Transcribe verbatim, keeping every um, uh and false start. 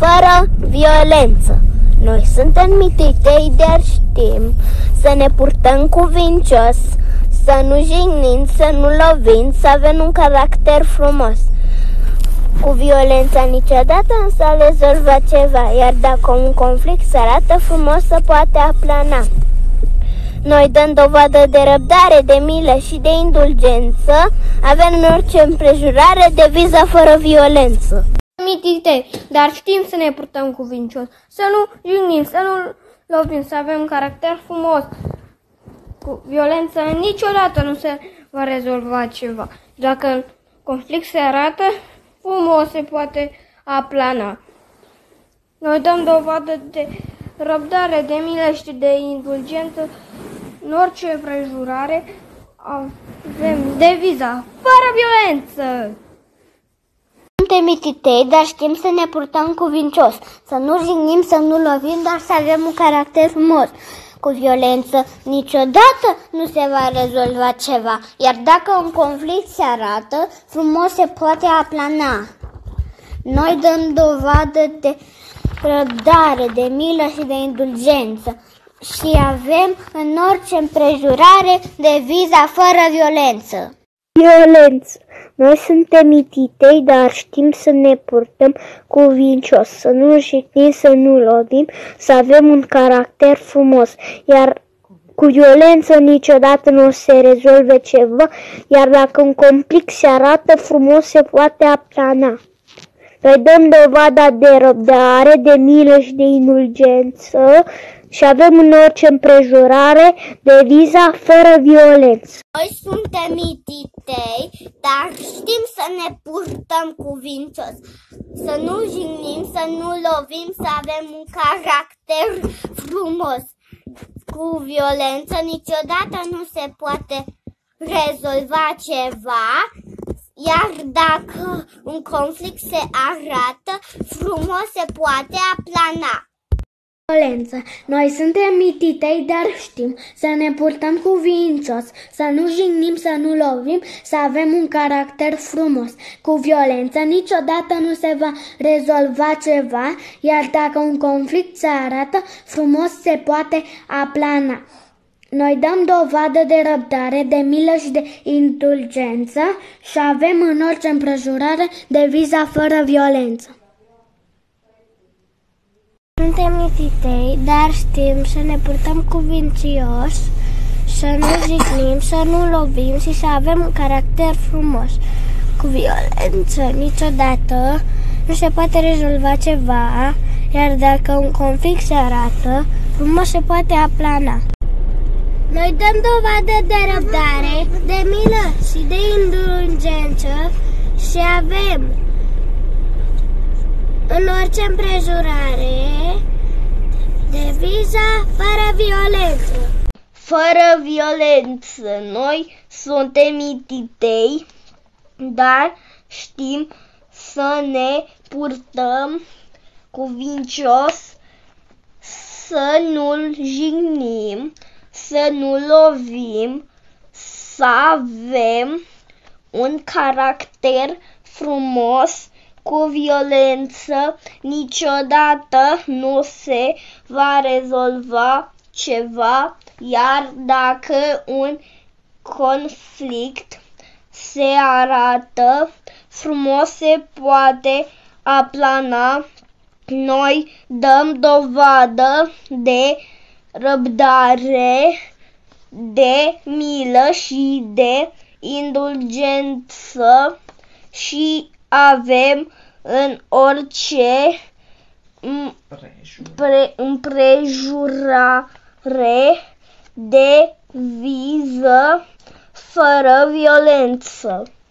fără violență. Noi suntem mititei, dar știm să ne purtăm cuvincios, să nu jignim, să nu lovim, să avem un caracter frumos. Cu violența niciodată nu s-a rezolvat ceva, iar dacă un conflict se arată frumos, se poate aplana. Noi dăm dovadă de răbdare, de milă și de indulgență, avem în orice împrejurare deviză fără violență. Mititei, dar știm să ne purtăm cuvincios, să nu jignim, să nu lovim, să avem un caracter frumos. Cu violență niciodată nu se va rezolva ceva. Dacă conflict se arată frumos, se poate aplana. Noi dăm dovadă de răbdare, de milă și de indulgență în orice împrejurare. Avem deviza fără violență. Suntem mititei, dar știm să ne purtăm cuvincios, să nu jignim, să nu lovim, dar să avem un caracter frumos. Cu violență niciodată nu se va rezolva ceva, iar dacă un conflict se arată, frumos se poate aplana. Noi dăm dovadă de răbdare, de milă și de indulgență și avem în orice împrejurare deviza fără violență. Violență. Noi suntem mititei, dar știm să ne purtăm cuvincios, să nu jignim, să nu lovim, să avem un caracter frumos, iar cu violență niciodată nu se rezolve ceva, iar dacă un conflict se arată frumos, se poate aplana. Noi dăm dovada de răbdare, de milă și de indulgență și avem în orice împrejurare deviza fără violență. Noi suntem mititei, dar știm să ne purtăm cuvincios, să nu jignim, să nu lovim, să avem un caracter frumos. Cu violență niciodată nu se poate rezolva ceva, iar dacă un conflict se arată frumos, se poate aplana. Violență. Noi suntem mititei, dar știm să ne purtăm cuvincios, să nu jignim, să nu lovim, să avem un caracter frumos. Cu violență niciodată nu se va rezolva ceva, iar dacă un conflict se arată frumos, se poate aplana. Noi dăm dovadă de răbdare, de milă și de indulgență și avem în orice împrejurare deviza fără violență. Suntem mititei, dar știm să ne purtăm cuvincios, să nu jignim, să nu lovim și să avem un caracter frumos. Cu violență niciodată nu se poate rezolva ceva, iar dacă un conflict se arată, frumos se poate aplana. Noi dăm dovadă de răbdare, de milă și de indulgență și avem în orice împrejurare deviza fără violență. Fără violență. Noi suntem mititei, dar știm să ne purtăm cuvincios, să nu-l jignim, să nu lovim, să avem un caracter frumos. Cu violență niciodată nu se va rezolva ceva, iar dacă un conflict se arată frumos, se poate aplana. Noi dăm dovadă de răbdare, de milă și de indulgență și avem în orice împre, împrejurare deviză fără violență.